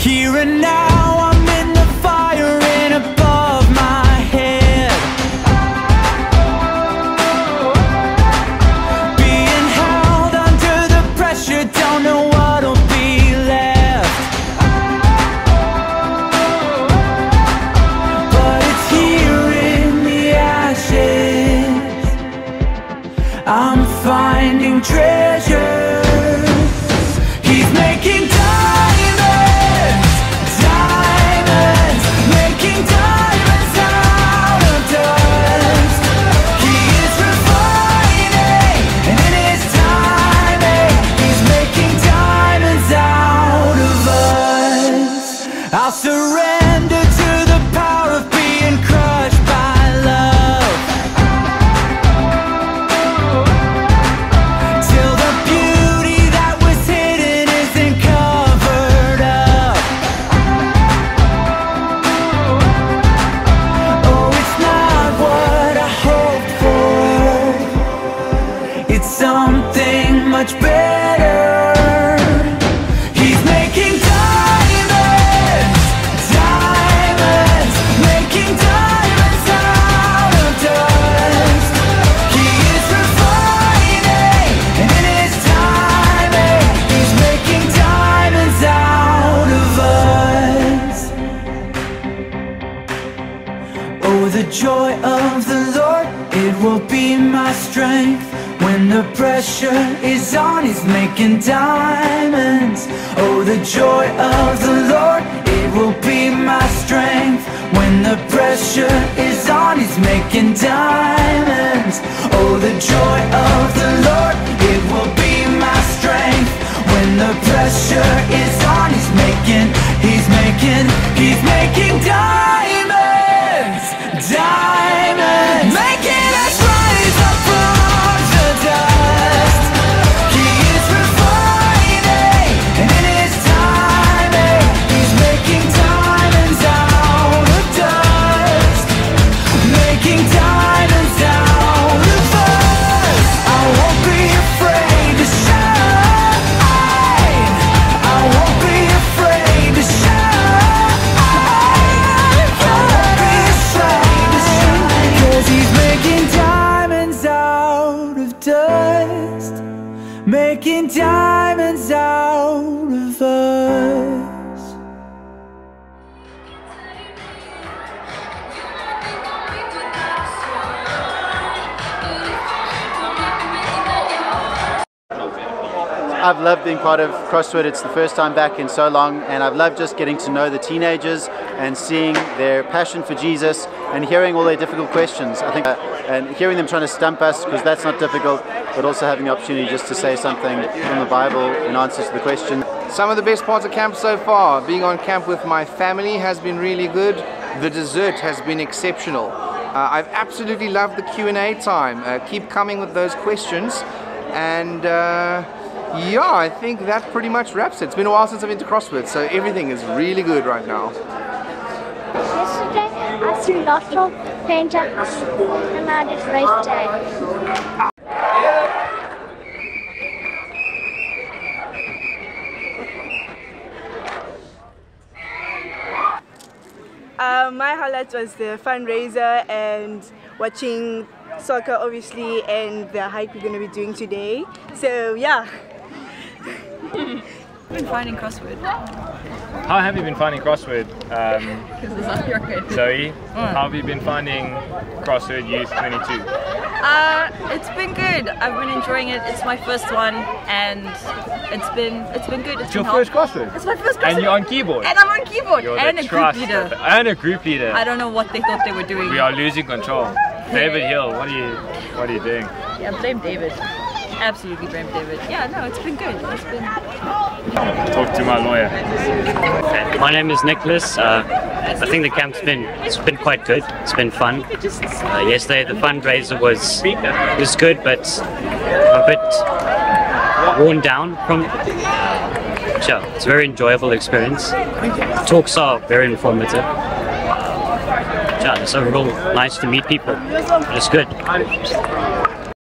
Here and now I'm in the fire and above my head, being held under the pressure, don't know what'll be left. But it's here in the ashes I'm finding treasure. He's making diamonds, diamonds, making diamonds out of dust. He is refining, and in his timing, he's making diamonds out of us. I'll surrender to the power of being crushed by love, till the beauty that was hidden isn't covered up. Oh, it's not what I hoped for, it's something much better. He's making diamonds, diamonds, making diamonds out of dust. He is refining, and in his timing, he's making diamonds out of us. Oh, the joy of the Lord, it will be my strength. When the pressure is on, he's making diamonds. Oh, the joy of the Lord, it will be my strength. When the pressure is on, he's making diamonds. Oh, the joy of the Lord, it will be my strength. When the pressure is on, he's making diamonds, diamonds, making us rise up from the dust. He is refining, and in his timing, he's making diamonds out of dust, making diamonds out of us. I won't be afraid to shine, I won't be afraid to shine, I won't be afraid to shine, 'cause he's making diamonds out of dust, making diamonds out of us. I've loved being part of Crossword. It's the first time back in so long, and I've loved just getting to know the teenagers and seeing their passion for Jesus and hearing all their difficult questions. I think and hearing them trying to stump us, because that's not difficult, but also having the opportunity just to say something from the Bible in answer to the question. Some of the best parts of camp so far, being on camp with my family has been really good. The dessert has been exceptional. I've absolutely loved the Q&A time. Keep coming with those questions, and yeah, I think that pretty much wraps it. It's been a while since I've been to Crossword, so everything is really good right now. Yesterday I threw lots of painters and I did race day. My highlight was the fundraiser and watching soccer obviously, and the hike we're going to be doing today. So yeah. Been finding Crossword. How have you been finding Crossword? Because it's not your grade. Zoe, how have you been finding Crossword Youth 22? It's been good. I've been enjoying it. It's my first one, and it's been good. It's your first Crossword? It's my first Crossword. And you're on keyboard? And I'm on keyboard. You're and the a group leader. And a group leader. I don't know what they thought they were doing. We are losing control. David Hill, what are you doing? Yeah, blame David. Absolutely blame David. Yeah, no, it's been good. It's been... Talk to my lawyer. My name is Nicholas. I think the camp's been quite good. It's been fun. Yesterday the fundraiser was good, but a bit worn down from. Sure, it's a very enjoyable experience. Talks are very informative. Sure, it's overall nice to meet people. It's good.